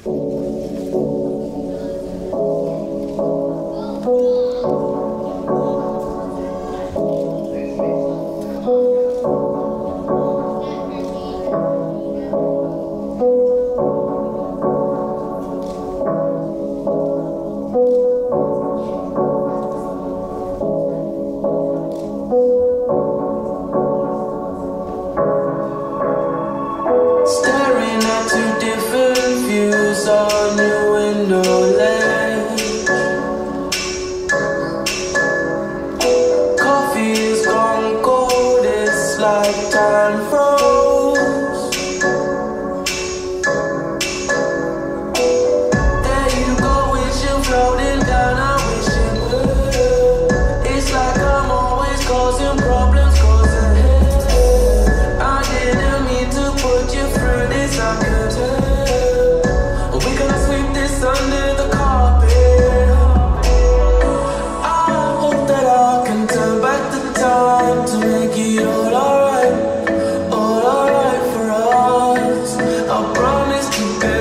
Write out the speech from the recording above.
Staring at two different views on your window ledge. Coffee is gone cold, it's like time froze. There you go, wishing floating down, I wish it would. It's like I'm always causing problems, causing hell. I didn't mean to put you through this, I could tell. We're gonna sweep this under the carpet. I hope that I can turn back the time to make it all alright for us. I promise to be